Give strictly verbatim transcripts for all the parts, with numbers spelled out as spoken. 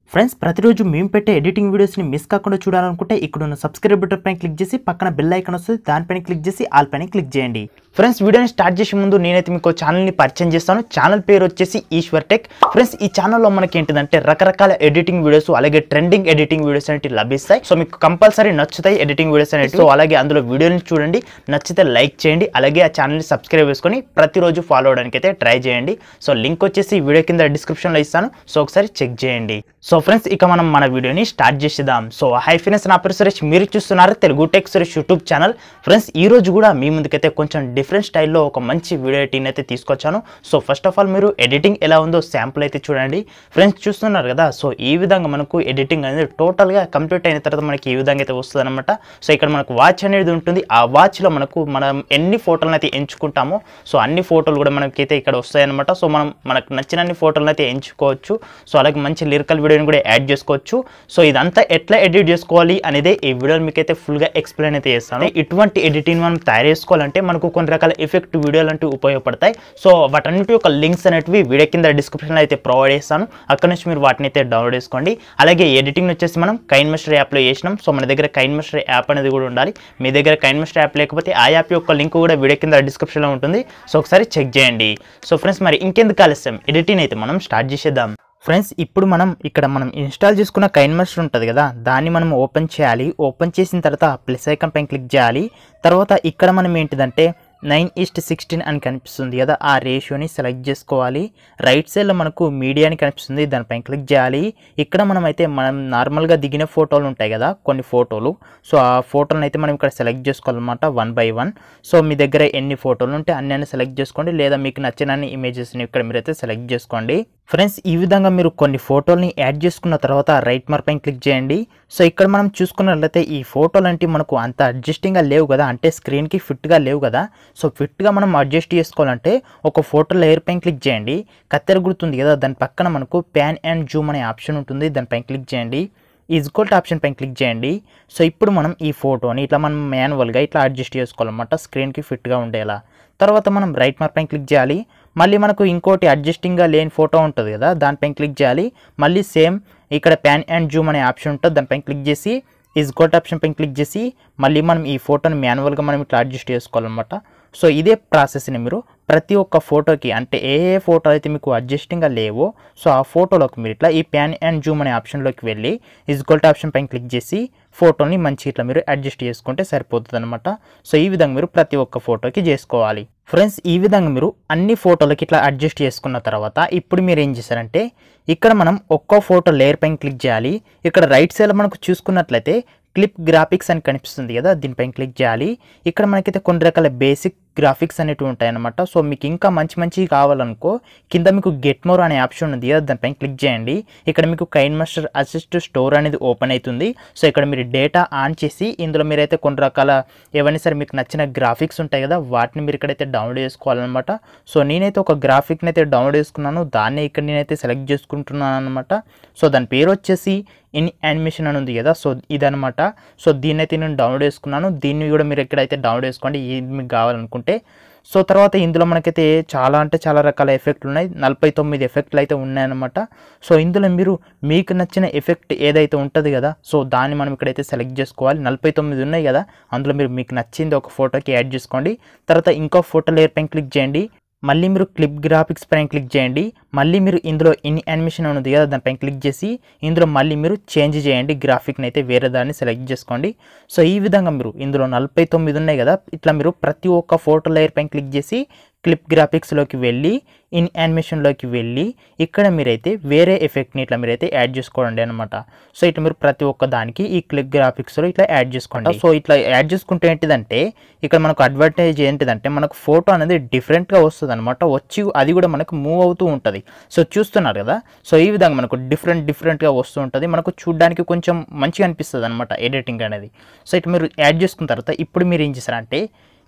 Friends ప్రతిరోజు మేము పెట్టే ఎడిటింగ్ వీడియోస్ని మిస్ కాకుండా చూడాలనుకుంటే ఇక్కడ ఉన్న సబ్స్క్రైబ్ బటన్ పైన క్లిక్ చేసి పక్కన బెల్ ఐకాన్ వస్తుంది దానిపైన క్లిక్ చేసి ఆల్ పైన క్లిక్ చేయండి. ఫ్రెండ్స్ వీడియోని స్టార్ట్ చేసే ముందు నేనైతే మీకు ఛానల్ని పరిచయం చేస్తాను. ఛానల్ పేరు వచ్చేసి ఈశ్వర్ టెక్. ఫ్రెండ్స్ ఈ ఛానల్లో మనకి ఏంటిదంటే రకరకాల ఎడిటింగ్ వీడియోస్ అలాగే ట్రెండింగ్ ఎడిటింగ్ వీడియోస్ అనేవి లభిస్తాయి. సో మీకు కంపల్సరీ నచ్చుతాయి ఎడిటింగ్ వీడియోస్ అనేవి. సో అలాగే అందులో వీడియోని చూడండి, నచ్చితే లైక్ చేయండి, అలాగే ఆ ఛానల్ని సబ్స్క్రైబ్ చేసుకొని ప్రతిరోజు ఫాలో అవడానికి అయితే ట్రై చేయండి. సో లింక్ వచ్చేసి వీడియో కింద డిస్క్రిప్షన్లో ఇస్తాను, సో ఒకసారి చెక్ చేయండి. సో ఫ్రెండ్స్ ఇక మనం మన వీడియోని స్టార్ట్ చేసేద్దాం. సో హై ఫ్రెండ్స్, నా పేరు సురేష్, మీరు చూస్తున్నారు Telugu tech Suresh YouTube channel. Friends ఈ రోజు కూడా మీ ముందుకైతే కొంచెం డిఫరెంట్ స్టైల్లో ఒక మంచి వీడియో ఎడిటింగ్ అయితే తీసుకొచ్చాను. సో ఫస్ట్ ఆఫ్ ఆల్ మీరు ఎడిటింగ్ ఎలా ఉందో శాంపుల్ అయితే చూడండి. ఫ్రెండ్స్ చూస్తున్నారు కదా, సో ఈ విధంగా మనకు ఎడిటింగ్ అనేది టోటల్గా కంప్లీట్ అయిన తర్వాత మనకి ఈ విధంగా అయితే వస్తుంది అనమాట. సో ఇక్కడ మనకు వాచ్ అనేది ఉంటుంది. ఆ వాచ్లో మనకు మనం ఎన్ని ఫోటోలను అయితే ఎంచుకుంటామో సో అన్ని ఫోటోలు కూడా మనకైతే ఇక్కడ వస్తాయి అనమాట. సో మనం మనకు నచ్చిన అన్ని ఫోటోలను అయితే ఎంచుకోవచ్చు. సో అలాగే మంచి లిరికల్ వీడియోని కూడా యాడ్ చేసుకోవచ్చు. సో ఇదంతా ఎట్లా ఎడిట్ చేసుకోవాలి అనేది ఈ వీడియోలో మీకైతే ఫుల్గా ఎక్స్ప్లెయిన్ అయితే చేస్తాను. ఇటువంటి ఎడిటింగ్ మనం తయారు చేసుకోవాలంటే మనకు కొన్ని రకాల ఎఫెక్ట్ వీడియోలు అంటూ ఉపయోగపడతాయి. సో వాటన్నిటి యొక్క లింక్స్ అనేవి వీడియో కింద డిస్క్రిప్షన్లో అయితే ప్రొవైడ్ చేస్తాను. అక్కడ నుంచి మీరు వాటిని అయితే డౌన్లోడ్ చేసుకోండి. అలాగే ఎడిటింగ్ వచ్చేసి మనం కైన్మాస్టర్ యాప్లో చేసినాం. సో మన దగ్గర కైన్మాస్టర్ యాప్ అనేది కూడా ఉండాలి. మీ దగ్గర కైన్మాస్టర్ యాప్ లేకపోతే ఆ యాప్ యొక్క లింక్ కూడా వీడియో కింద డిస్క్రిప్షన్లో ఉంటుంది. సో ఒకసారి చెక్ చేయండి. సో ఫ్రెండ్స్ మరి ఇంకెందుకు ఆలస్యం, ఎడిటింగ్ అయితే మనం స్టార్ట్ చేసేద్దాం. ఫ్రెండ్స్ ఇప్పుడు మనం ఇక్కడ మనం ఇన్స్టాల్ చేసుకున్న కైన్మాస్టర్ ఉంటుంది కదా, దాన్ని మనం ఓపెన్ చేయాలి. ఓపెన్ చేసిన తర్వాత ప్లస్ ఐకాన్ పైన క్లిక్ చేయాలి. తర్వాత ఇక్కడ మనం ఏంటిదంటే నైన్ ఈస్ట్ సిక్స్టీన్ అని కనిపిస్తుంది కదా, ఆ రేషియోని సెలెక్ట్ చేసుకోవాలి. రైట్ సైడ్లో మనకు మీడియా అని కనిపిస్తుంది, దానిపైన క్లిక్ చేయాలి. ఇక్కడ మనం అయితే మనం నార్మల్గా దిగిన ఫోటోలు ఉంటాయి కదా కొన్ని ఫోటోలు, సో ఆ ఫోటోలను అయితే మనం ఇక్కడ సెలెక్ట్ చేసుకోవాలన్నమాట వన్ బై వన్. సో మీ దగ్గర ఎన్ని ఫోటోలు ఉంటే అన్ని అన్ని సెలెక్ట్ చేసుకోండి, లేదా మీకు నచ్చిన అన్ని ఇమేజెస్ని ఇక్కడ మీరైతే సెలెక్ట్ చేసుకోండి. ఫ్రెండ్స్ ఈ విధంగా మీరు కొన్ని ఫోటోల్ని యాడ్ చేసుకున్న తర్వాత రైట్ మార్క్ పైన క్లిక్ చేయండి. సో ఇక్కడ మనం చూసుకున్నట్లయితే ఈ ఫోటోలు అంటే మనకు అంత అడ్జస్టింగ్గా లేవు కదా, అంటే స్క్రీన్కి ఫిట్గా లేవు కదా. సో ఫిట్గా మనం అడ్జస్ట్ చేసుకోవాలంటే ఒక ఫోటో లేయర్ పైన క్లిక్ చేయండి. కత్తెర గుర్తుంది కదా, దాని పక్కన మనకు ప్యాన్ అండ్ జూమ్ అనే ఆప్షన్ ఉంటుంది, దానిపైన క్లిక్ చేయండి. ఈజ్కోల్ట్ ఆప్షన్ పైన క్లిక్ చేయండి. సో ఇప్పుడు మనం ఈ ఫోటోని ఇట్లా మనం మాన్యువల్గా ఇట్లా అడ్జస్ట్ చేసుకోవాలన్నమాట స్క్రీన్కి ఫిట్గా ఉండేలా. తర్వాత మనం రైట్ మార్క్ పైన క్లిక్ చేయాలి. మళ్ళీ మనకు ఇంకోటి అడ్జస్టింగ్గా లేని ఫోటో ఉంటుంది కదా, దానిపైన క్లిక్ చేయాలి. మళ్ళీ సేమ్ ఇక్కడ ప్యాన్ అండ్ జూమ్ అనే ఆప్షన్ ఉంటుంది, దానిపైన క్లిక్ చేసి ఈజ్కోల్ట్ ఆప్షన్ పైన క్లిక్ చేసి మళ్ళీ మనం ఈ ఫోటోని మాన్యువల్గా మనం ఇట్లా అడ్జస్ట్ చేసుకోవాలన్నమాట. సో ఇదే ప్రాసెస్ని మీరు ప్రతి ఒక్క ఫోటోకి, అంటే ఏ ఏ ఫోటో అయితే మీకు అడ్జస్టింగ్గా లేవో సో ఆ ఫోటోలోకి మీరు ఇట్లా ఈ ప్యాన్ అండ్ జూమ్ అనే ఆప్షన్లోకి వెళ్ళి ఈజ్కోల్ట్ ఆప్షన్ పైన క్లిక్ చేసి ఫోటోని మంచి ఇట్లా మీరు అడ్జస్ట్ చేసుకుంటే సరిపోతుంది అనమాట. సో ఈ విధంగా మీరు ప్రతి ఒక్క ఫోటోకి చేసుకోవాలి. ఫ్రెండ్స్ ఈ విధంగా మీరు అన్ని ఫోటోలకి ఇట్లా అడ్జస్ట్ చేసుకున్న తర్వాత ఇప్పుడు మీరు ఏం చేశారంటే ఇక్కడ మనం ఒక్కో ఫోటో లేయర్ పైన క్లిక్ చేయాలి. ఇక్కడ రైట్ సైడ్లో మనకు చూసుకున్నట్లయితే క్లిప్ గ్రాఫిక్స్ అని కనిపిస్తుంది కదా, దీనిపైన క్లిక్ చేయాలి. ఇక్కడ మనకైతే కొన్ని రకాల బేసిక్ గ్రాఫిక్స్ అనేవి ఉంటాయి అన్నమాట. సో మీకు ఇంకా మంచి మంచి కావాలనుకో కింద మీకు గెట్ మోర్ అనే ఆప్షన్ ఉంది కదా, దానిపైన క్లిక్ చేయండి. ఇక్కడ మీకు కైన్మాస్టర్ అసిస్ట్ స్టోర్ అనేది ఓపెన్ అవుతుంది. సో ఇక్కడ మీరు డేటా ఆన్ చేసి ఇందులో మీరైతే కొన్ని రకాల ఏవైనా సరే మీకు నచ్చిన గ్రాఫిక్స్ ఉంటాయి కదా, వాటిని మీరు ఇక్కడైతే డౌన్లోడ్ చేసుకోవాలన్నమాట. సో నేనైతే ఒక గ్రాఫిక్ని అయితే డౌన్లోడ్ చేసుకున్నాను, దాన్ని ఇక్కడ నేనైతే సెలెక్ట్ చేసుకుంటున్నాను అనమాట. సో దాని పేరు వచ్చేసి ఇన్ యానిమేషన్ అని ఉంది కదా, సో ఇదనమాట. సో దీన్ని అయితే నేను డౌన్లోడ్ చేసుకున్నాను. దీన్ని కూడా మీరు ఎక్కడైతే డౌన్లోడ్ చేసుకోండి ఇది మీకు కావాలనుకుంటే. సో తర్వాత ఇందులో మనకైతే చాలా అంటే చాలా రకాల ఎఫెక్ట్లు ఉన్నాయి, నలభై తొమ్మిది ఎఫెక్ట్లు అయితే ఉన్నాయన్నమాట. సో ఇందులో మీరు మీకు నచ్చిన ఎఫెక్ట్ ఏదైతే ఉంటుంది కదా, సో దాన్ని మనం ఇక్కడైతే సెలెక్ట్ చేసుకోవాలి. నలభై తొమ్మిది ఉన్నాయి కదా, అందులో మీరు మీకు నచ్చింది ఒక ఫోటోకి యాడ్ చేసుకోండి. తర్వాత ఇంకో ఫోటో లేయర్ పైన క్లిక్ చేయండి. మళ్ళీ మీరు క్లిప్ గ్రాఫిక్స్ పైన క్లిక్ చేయండి. మళ్ళీ మీరు ఇందులో ఇన్ యానిమేషన్ ఉంది కదా, దానిపైన క్లిక్ చేసి ఇందులో మళ్ళీ మీరు చేంజ్ చేయండి, గ్రాఫిక్ని అయితే వేరే దాన్ని సెలెక్ట్ చేసుకోండి. సో ఈ విధంగా మీరు ఇందులో నలభై తొమ్మిది ఉన్నాయి కదా, ఇట్లా మీరు ప్రతి ఒక్క ఫోటో లేయర్ పైన క్లిక్ చేసి క్లిప్ గ్రాఫిక్స్లోకి వెళ్ళి ఇన్ యానిమేషన్లోకి వెళ్ళి ఇక్కడ మీరైతే వేరే ఎఫెక్ట్ని ఇట్లా మీరైతే యాడ్ చేసుకోండి అనమాట. సో ఇట్లా మీరు ప్రతి ఒక్క దానికి ఈ క్లిప్ గ్రాఫిక్స్లో ఇట్లా యాడ్ చేసుకోండి. సో ఇట్లా యాడ్ చేసుకుంటే ఏంటిదంటే ఇక్కడ మనకు అడ్వాంటేజ్ ఏంటిదంటే మనకు ఫోటో అనేది డిఫరెంట్గా వస్తుంది అనమాట, వచ్చి అది కూడా మనకు మూవ్ అవుతూ ఉంటుంది. సో చూస్తున్నారు కదా, సో ఈ విధంగా మనకు డిఫరెంట్ డిఫరెంట్గా వస్తూ ఉంటుంది, మనకు చూడడానికి కొంచెం మంచిగా అనిపిస్తుంది అనమాట ఎడిటింగ్ అనేది. సో ఇట్లా మీరు యాడ్ చేసుకున్న తర్వాత ఇప్పుడు మీరు ఏం చేస్తారంటే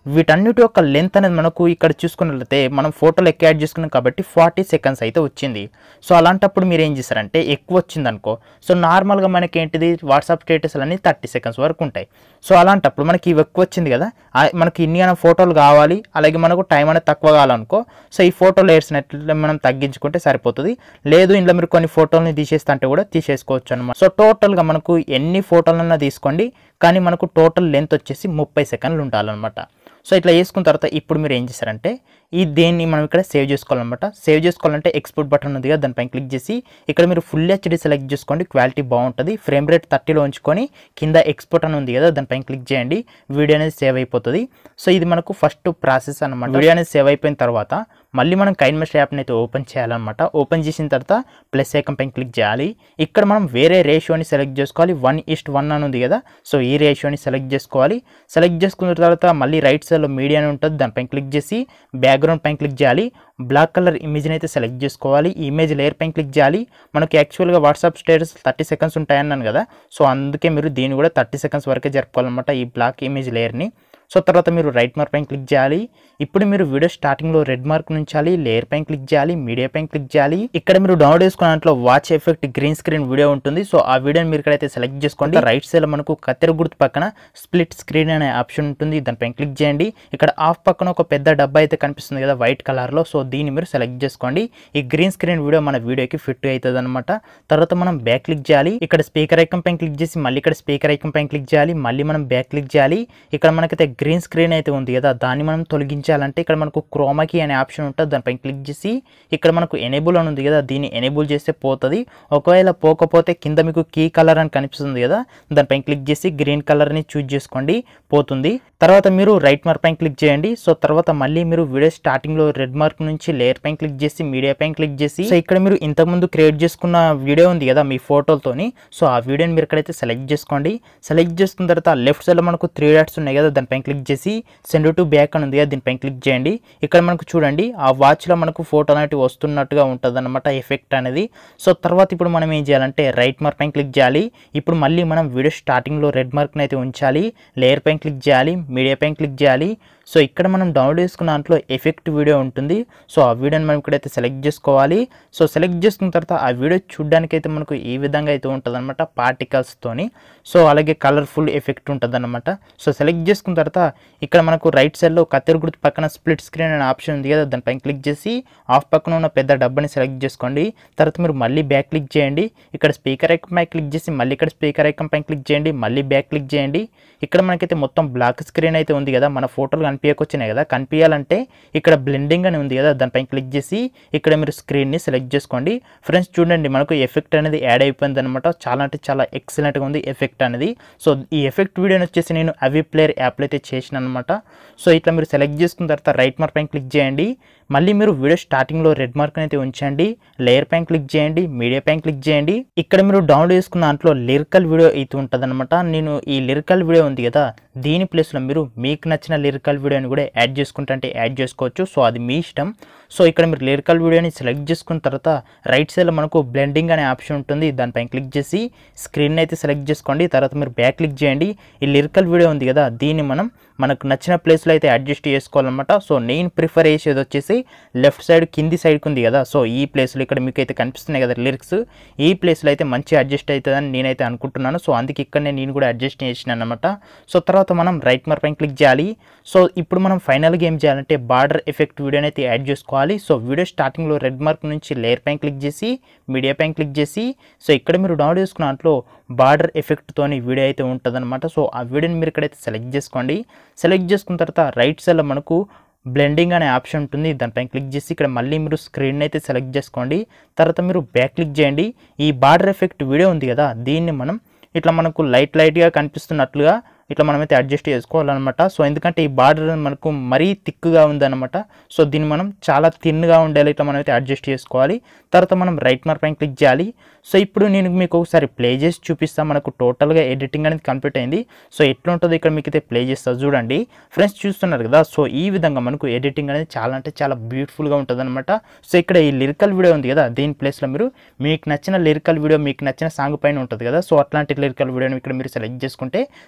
వీటన్నిటి యొక్క లెంత్ అనేది మనకు ఇక్కడ చూసుకున్నట్లయితే మనం ఫోటోలు ఎక్కువ యాడ్ చేసుకున్నాం కాబట్టి ఫార్టీ సెకండ్స్ అయితే వచ్చింది. సో అలాంటప్పుడు మీరు ఏం చేస్తారంటే ఎక్కువ వచ్చింది అనుకో, సో నార్మల్గా మనకి ఏంటిది వాట్సాప్ స్టేటస్లు అన్నీ థర్టీ సెకండ్స్ వరకు ఉంటాయి. సో అలాంటప్పుడు మనకి ఇవి ఎక్కువ వచ్చింది కదా, మనకి ఇన్ని అనే ఫోటోలు కావాలి, అలాగే మనకు టైం అనేది తక్కువ కావాలనుకో, సో ఈ ఫోటోలు వేసినట్లు మనం తగ్గించుకుంటే సరిపోతుంది. లేదు ఇంట్లో మీరు కొన్ని ఫోటోలని తీసేస్తా అంటే కూడా తీసేసుకోవచ్చు అనమాట. సో టోటల్గా మనకు ఎన్ని ఫోటోలన్నా తీసుకోండి, కానీ మనకు టోటల్ లెంత్ వచ్చేసి ముప్పై సెకండ్లు ఉండాలన్నమాట. సో ఇట్లా వేసుకున్న తర్వాత ఇప్పుడు మీరు ఏం చేస్తారంటే ఈ దేన్ని మనం ఇక్కడ సేవ్ చేసుకోవాలన్నమాట. సేవ్ చేసుకోవాలంటే ఎక్స్పోర్ట్ బటన్ ఉంది కదా, దానిపైన క్లిక్ చేసి ఇక్కడ మీరు ఫుల్ హెచ్డి సెలెక్ట్ చేసుకోండి, క్వాలిటీ బాగుంటుంది. ఫ్రేమ్ రేట్ థర్టీలో ఉంచుకొని కింద ఎక్స్పోర్ట్ అని ఉంది కదా, దానిపైన క్లిక్ చేయండి, వీడియో అనేది సేవ్ అయిపోతుంది. సో ఇది మనకు ఫస్ట్ ప్రాసెస్ అనమాట. వీడియో అనేది సేవ్ అయిపోయిన తర్వాత మళ్ళీ మనం కైన్మాస్టర్ యాప్ని అయితే ఓపెన్ చేయాలన్నమాట. ఓపెన్ చేసిన తర్వాత ప్లస్ ఐకాన్ పైన క్లిక్ చేయాలి. ఇక్కడ మనం వేరే రేషియోని సెలెక్ట్ చేసుకోవాలి, వన్ ఈస్ట్ వన్ అని ఉంది కదా, సో ఈ రేషియోని సెలెక్ట్ చేసుకోవాలి. సెలెక్ట్ చేసుకున్న తర్వాత మళ్ళీ రైట్ సైడ్లో మీడియా అని ఉంటుంది, దానిపైన క్లిక్ చేసి బ్యాక్గ్రౌండ్ పైన క్లిక్ చేయాలి. బ్లాక్ కలర్ ఇమేజ్ని అయితే సెలెక్ట్ చేసుకోవాలి. ఈ ఇమేజ్ లేయర్ పైన క్లిక్ చేయాలి. మనకి యాక్చువల్గా వాట్సాప్ స్టేటస్ థర్టీ సెకండ్స్ ఉంటాయన్నాను కదా, సో అందుకే మీరు దీన్ని కూడా థర్టీ సెకండ్స్ వరకే జరుపుకోవాలన్నమాట ఈ బ్లాక్ ఇమేజ్ లేయర్ని. సో తర్వాత మీరు రైట్ మార్క్ పైన క్లిక్ చేయాలి. ఇప్పుడు మీరు వీడియో స్టార్టింగ్లో రెడ్ మార్క్ ఉంచాలి, లేయర్ పైన క్లిక్ చేయాలి, మీడియా పైన క్లిక్ చేయాలి. ఇక్కడ మీరు డౌన్లోడ్ చేసుకున్న దాంట్లో watch effect green screen video ఉంటుంది. సో ఆ వీడియోని మీరు ఇక్కడైతే సెలెక్ట్ చేసుకోండి. రైట్ సైడ్ మనకు కత్తెర గుర్తు పక్కన స్ప్లిట్ స్క్రీన్ అనే ఆప్షన్ ఉంటుంది, దానిపైన క్లిక్ చేయండి. ఇక్కడ ఆఫ్ పక్కన ఒక పెద్ద డబ్బా అయితే కనిపిస్తుంది కదా వైట్ కలర్లో, సో దీన్ని మీరు సెలెక్ట్ చేసుకోండి. ఈ గ్రీన్ స్క్రీన్ వీడియో మన వీడియోకి ఫిట్ అవుతుంది అనమాట. తర్వాత మనం బ్యాక్ క్లిక్ చేయాలి. ఇక్కడ స్పీకర్ ఐకాన్ పైన క్లిక్ చేసి మళ్ళీ ఇక్కడ స్పీకర్ ఐకాన్ పైన క్లిక్ చేయాలి, మళ్ళీ మనం బ్యాక్ క్లిక్ చేయాలి. ఇక్కడ మనకైతే గ్రీన్ స్క్రీన్ అయితే ఉంది కదా, దాన్ని మనం తొలగించాలంటే ఇక్కడ మనకు క్రోమాకి అనే ఆప్షన్ ఉంటుంది, దానిపైన క్లిక్ చేసి ఇక్కడ మనకు ఎనేబుల్ అని ఉంది కదా, దీన్ని ఎనేబుల్ చేస్తే పోతుంది. ఒకవేళ పోకపోతే కింద మీకు కీ కలర్ అని కనిపిస్తుంది కదా, దానిపైన క్లిక్ చేసి గ్రీన్ కలర్ని చూజ్ చేసుకోండి, పోతుంది. తర్వాత మీరు రైట్ మార్క్ పైన క్లిక్ చేయండి. సో తర్వాత మళ్ళీ మీరు వీడియో స్టార్టింగ్లో రెడ్ మార్క్ నుంచి లేయర్ పైన క్లిక్ చేసి మీడియా పైన క్లిక్ చేసి సో ఇక్కడ మీరు ఇంతకుముందు క్రియేట్ చేసుకున్న వీడియో ఉంది కదా మీ ఫోటోలతోని, సో ఆ వీడియోని మీరు ఇక్కడైతే సెలెక్ట్ చేసుకోండి. సెలెక్ట్ చేసుకున్న తర్వాత లెఫ్ట్ సైడ్లో మనకు త్రీ డాట్స్ ఉన్నాయి కదా, దానిపైన క్లిక్ చేసి సెండ్ టు బ్యాక్ అని ఉంది కదా, దీనిపైన క్లిక్ చేయండి. ఇక్కడ మనకు చూడండి ఆ వాచ్లో మనకు ఫోటో అనేవి వస్తున్నట్టుగా ఉంటుంది అనమాట ఎఫెక్ట్ అనేది. సో తర్వాత ఇప్పుడు మనం ఏం చేయాలంటే రైట్ మార్క్ పైన క్లిక్ చేయాలి. ఇప్పుడు మళ్ళీ మనం వీడియో స్టార్టింగ్లో రెడ్ మార్క్ని అయితే ఉంచాలి, లేయర్ పైన క్లిక్ చేయాలి, మీడియా పైన క్లిక్ చేయాలి. సో ఇక్కడ మనం డౌన్లోడ్ చేసుకున్న దాంట్లో ఎఫెక్ట్ వీడియో ఉంటుంది, సో ఆ వీడియోని మనం ఇక్కడైతే సెలెక్ట్ చేసుకోవాలి. సో సెలెక్ట్ చేసుకున్న తర్వాత ఆ వీడియో చూడడానికి అయితే మనకు ఈ విధంగా అయితే ఉంటుంది అనమాట పార్టికల్స్తోని. సో అలాగే కలర్ఫుల్ ఎఫెక్ట్ ఉంటుంది అనమాట. సో సెలెక్ట్ చేసుకున్న తర్వాత ఇక్కడ మనకు రైట్ సైడ్లో కత్తెర గుర్తు పక్కన స్ప్లిట్ స్క్రీన్ అనే ఆప్షన్ ఉంది కదా, దానిపైన క్లిక్ చేసి ఆఫ్ పక్కన ఉన్న పెద్ద డబ్బాని సెలెక్ట్ చేసుకోండి. తర్వాత మీరు మళ్ళీ బ్యాక్ క్లిక్ చేయండి. ఇక్కడ స్పీకర్ ఐకాన్ పైన క్లిక్ చేసి మళ్ళీ ఇక్కడ స్పీకర్ ఐకాన్ పైన క్లిక్ చేయండి, మళ్ళీ బ్యాక్ క్లిక్ చేయండి. ఇక్కడ మనకైతే మొత్తం బ్లాక్ స్క్రీన్ అయితే ఉంది కదా, మన ఫోటోలు కనిపించకొచ్చినాయి కదా, కనిపించాలంటే ఇక్కడ బ్లెండింగ్ అని ఉంది కదా, దానిపైన క్లిక్ చేసి ఇక్కడ మీరు స్క్రీన్ని సెలెక్ట్ చేసుకోండి. ఫ్రెండ్స్ చూడండి మనకు ఎఫెక్ట్ అనేది యాడ్ అయిపోయింది అనమాట, చాలా అంటే చాలా ఎక్సలెంట్గా ఉంది ఎఫెక్ట్ అనేది. సో ఈ ఎఫెక్ట్ వీడియోని వచ్చేసి నేను అవి ప్లేయర్ యాప్లో అయితే చేసిన అనమాట. సో ఇట్లా మీరు సెలెక్ట్ చేసుకున్న తర్వాత రైట్ మార్క్ పైన క్లిక్ చేయండి. మళ్ళీ మీరు వీడియో స్టార్టింగ్లో రెడ్ మార్క్ అయితే ఉంచండి, లేయర్ పైన క్లిక్ చేయండి, మీడియా పైన క్లిక్ చేయండి. ఇక్కడ మీరు డౌన్లోడ్ చేసుకున్న దాంట్లో లిరికల్ వీడియో అయితే ఉంటుంది అనమాట. నేను ఈ లిరికల్ వీడియో ఉంది కదా, దీని ప్లేస్లో మీరు మీకు నచ్చిన లిరికల్ వీడియోని కూడా యాడ్ చేసుకుంటే అంటే యాడ్ చేసుకోవచ్చు, సో అది మీ ఇష్టం. సో ఇక్కడ మీరు లిరికల్ వీడియోని సెలెక్ట్ చేసుకున్న తర్వాత రైట్ సైడ్లో మనకు బ్లెండింగ్ అనే ఆప్షన్ ఉంటుంది, దానిపైన క్లిక్ చేసి స్క్రీన్ అయితే సెలెక్ట్ చేసుకోండి. తర్వాత మీరు బ్యాక్ క్లిక్ చేయండి. ఈ లిరికల్ వీడియో ఉంది కదా, దీన్ని మనం మనకు నచ్చిన ప్లేస్లో అయితే అడ్జస్ట్ చేసుకోవాలన్నమాట. సో నేను ప్రిఫర్ చేసేది వచ్చేసి లెఫ్ట్ సైడ్ కింది సైడ్కి ఉంది కదా, సో ఈ ప్లేస్లో ఇక్కడ మీకు అయితే కనిపిస్తున్నాయి కదా లిరిక్స్, ఈ ప్లేస్లో అయితే మంచి అడ్జస్ట్ అవుతుందని నేనైతే అనుకుంటున్నాను. సో అందుకే ఇక్కడనే నేను కూడా అడ్జస్ట్ చేసినాను అనమాట. సో తర్వాత మనం రైట్ మార్క్ పైన క్లిక్ చేయాలి. సో ఇప్పుడు మనం ఫైనల్గా ఏం చేయాలంటే బార్డర్ ఎఫెక్ట్ వీడియోని అయితే యాడ్ చేసుకోవాలి. సో వీడియో స్టార్టింగ్లో రెడ్ మార్క్ నుంచి లేయర్ పైన క్లిక్ చేసి మీడియా పైన క్లిక్ చేసి సో ఇక్కడ మీరు డౌన్లోడ్ చేసుకున్న దాంట్లో బార్డర్ ఎఫెక్ట్తోని వీడియో అయితే ఉంటుంది అనమాట. సో ఆ వీడియోని మీరు ఇక్కడైతే సెలెక్ట్ చేసుకోండి. సెలెక్ట్ చేసుకున్న తర్వాత రైట్ సైడ్లో మనకు బ్లెండింగ్ అనే ఆప్షన్ ఉంటుంది, దానిపైన క్లిక్ చేసి ఇక్కడ మళ్ళీ మీరు స్క్రీన్ అయితే సెలెక్ట్ చేసుకోండి. తర్వాత మీరు బ్యాక్ క్లిక్ చేయండి. ఈ బార్డర్ ఎఫెక్ట్ వీడియో ఉంది కదా, దీన్ని మనం ఇట్లా మనకు లైట్ లైట్గా కనిపిస్తున్నట్లుగా ఇట్లా మనమైతే అడ్జస్ట్ చేసుకోవాలన్నమాట. సో ఎందుకంటే ఈ బార్డర్ మనకు మరీ థిక్గా ఉందన్నమాట. సో దీన్ని మనం చాలా థిన్గా ఉండేలా ఇట్లా మనమైతే అడ్జస్ట్ చేసుకోవాలి. తర్వాత మనం రైట్ మార్క్ పైన క్లిక్ చేయాలి. సో ఇప్పుడు నేను మీకు ఒకసారి ప్లే చేసి చూపిస్తాను. మనకు టోటల్గా ఎడిటింగ్ అనేది కంప్లీట్ అయింది. సో ఎట్లా ఉంటుందో ఇక్కడ మీకు అయితే ప్లే చేస్తా చూడండి. ఫ్రెండ్స్ చూస్తున్నారు కదా, సో ఈ విధంగా మనకు ఎడిటింగ్ అనేది చాలా అంటే చాలా బ్యూటిఫుల్గా ఉంటుంది అనమాట. సో ఇక్కడ ఈ లిరికల్ వీడియో ఉంది కదా, దీని ప్లేస్లో మీరు మీకు నచ్చిన లిరికల్ వీడియో మీకు నచ్చిన సాంగ్ పైన ఉంటుంది కదా, సో అట్లాంటి లిరికల్ వీడియోని ఇక్కడ మీరు సెలెక్ట్ చేసుకుంటే సరిపోతుంది.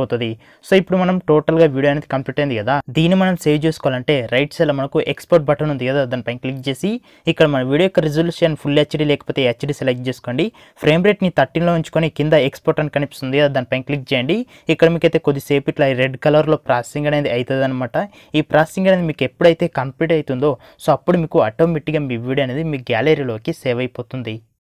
అయిపోతుంది. సో ఇప్పుడు మనం టోటల్గా వీడియో అనేది కంప్లీట్ అయింది కదా, దీన్ని మనం సేవ్ చేసుకోవాలంటే రైట్ సైడ్లో మనకు ఎక్స్పోర్ట్ బటన్ ఉంది కదా, దానిపైన క్లిక్ చేసి ఇక్కడ మన వీడియో యొక్క రిజల్యూషన్ ఫుల్ హెచ్డీ లేకపోతే హెచ్డీ సెలెక్ట్ చేసుకోండి. ఫ్రేమ్ రేట్ని థర్టీన్లో ఉంచుకొని కింద ఎక్స్పోర్ట్ అని కనిపిస్తుంది కదా, దానిపైన క్లిక్ చేయండి. ఇక్కడ మీకైతే కొద్దిసేపు ఇట్లా రెడ్ కలర్లో ప్రాసెసింగ్ అనేది అవుతుంది అనమాట. ఈ ప్రాసెసింగ్ అనేది మీకు ఎప్పుడైతే కంప్లీట్ అవుతుందో సో అప్పుడు మీకు ఆటోమేటిక్గా మీ వీడియో అనేది మీ గ్యాలరీలోకి సేవ్ అయిపోతుంది.